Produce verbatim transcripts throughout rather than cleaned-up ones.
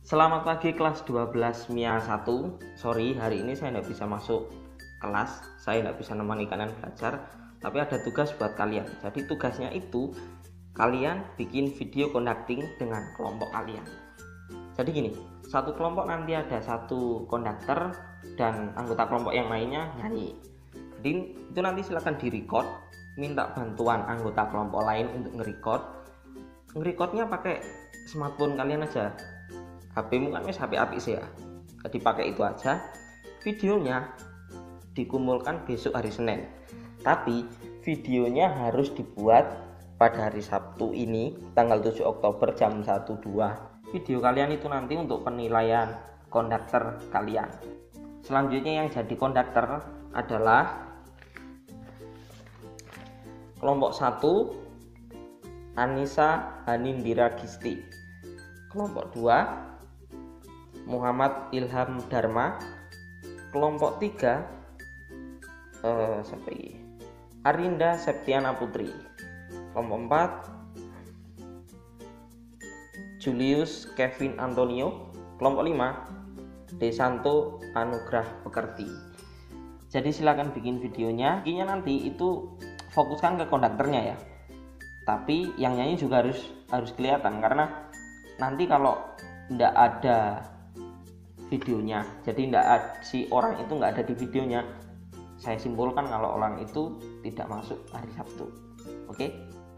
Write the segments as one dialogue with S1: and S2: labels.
S1: Selamat pagi kelas dua belas M I A satu. Sorry, hari ini saya tidak bisa masuk kelas, saya tidak bisa nemani kalian belajar, tapi ada tugas buat kalian. Jadi tugasnya itu kalian bikin video conducting dengan kelompok kalian. Jadi gini, satu kelompok nanti ada satu konduktor dan anggota kelompok yang lainnya nyanyi. Jadi itu nanti silakan direcord, minta bantuan anggota kelompok lain untuk nge-record. Nge-recordnya pakai smartphone kalian aja. H P-mu kan wis H P apik sih ya. Jadi pakai itu aja. Videonya dikumpulkan besok hari Senin. Tapi videonya harus dibuat pada hari Sabtu ini, tanggal tujuh Oktober jam satu dua. Video kalian itu nanti untuk penilaian konduktor kalian. Selanjutnya yang jadi konduktor adalah kelompok satu Anissa Hanindira Gisti. Kelompok dua Muhammad Ilham Dharma. Kelompok tiga eh, siapa ini? Arinda Septiana Putri. Kelompok empat Julius Kevin Antonio. Kelompok lima Desanto Anugrah Pekerti. Jadi silakan bikin videonya. Videonya nanti itu fokuskan ke konduktornya ya. Tapi yang nyanyi juga harus harus kelihatan, karena nanti kalau tidak ada videonya, jadi tidak si orang itu nggak ada di videonya, saya simpulkan kalau orang itu tidak masuk hari Sabtu. Oke?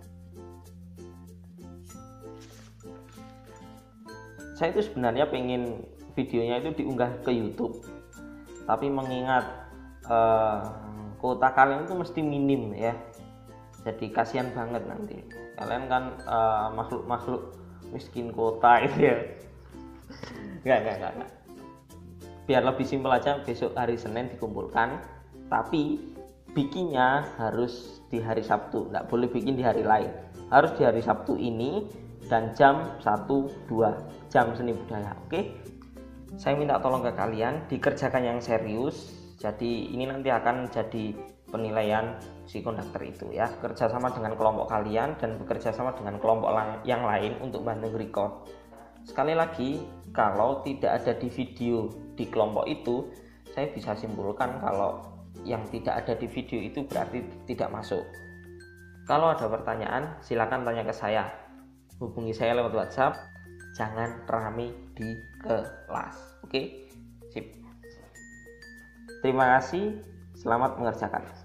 S1: Saya itu sebenarnya pengen videonya itu diunggah ke YouTube, tapi mengingat eh, kuota kalian itu mesti minim ya, jadi kasihan banget nanti kalian kan eh, makhluk-makhluk miskin kuota itu ya. Enggak, enggak, enggak, enggak. Biar lebih simpel aja, besok hari Senin dikumpulkan, tapi bikinnya harus di hari Sabtu, enggak boleh bikin di hari lain, harus di hari Sabtu ini dan jam satu dua, jam seni budaya. Oke, saya minta tolong ke kalian dikerjakan yang serius. Jadi ini nanti akan jadi penilaian si konduktor itu ya, kerjasama dengan kelompok kalian dan bekerja sama dengan kelompok yang lain untuk bantu record. Sekali lagi, kalau tidak ada di video di kelompok itu, saya bisa simpulkan kalau yang tidak ada di video itu berarti tidak masuk. Kalau ada pertanyaan, silakan tanya ke saya. Hubungi saya lewat WhatsApp. Jangan rame di kelas. Oke? Sip. Terima kasih. Selamat mengerjakan.